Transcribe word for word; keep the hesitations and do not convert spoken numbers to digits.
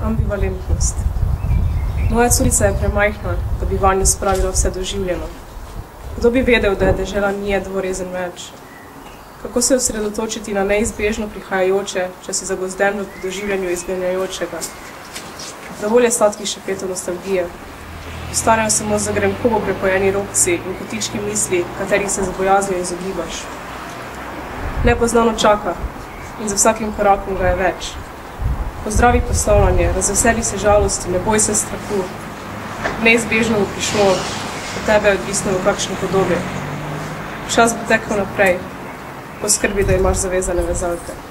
Ambivalentnost. Moja curica je premajhna, da bi vanjo spravila vse doživljeno. Kdo bi vedel, da je dežela nije dvorezen meč? Kako se osredotočiti na neizbežno prihajajoče, če si zagozden v doživljanju izganjajočega? Dovolj je sladkih šepetov nostalgije. Ostanejo samo zagremkovo prepojeni robci in kotički misli, katerih se z bojaznijo izogibaš. Nepoznano čaka in za vsakim korakom ga je več. Pozdravi poslovanje, razveseli se žalosti, ne boj se strahu. Neizbežno bo prišlo, od tebe je odvisno v kakšni podobi. Čas bo tekel naprej, poskrbi, da imaš zavezane vezalke.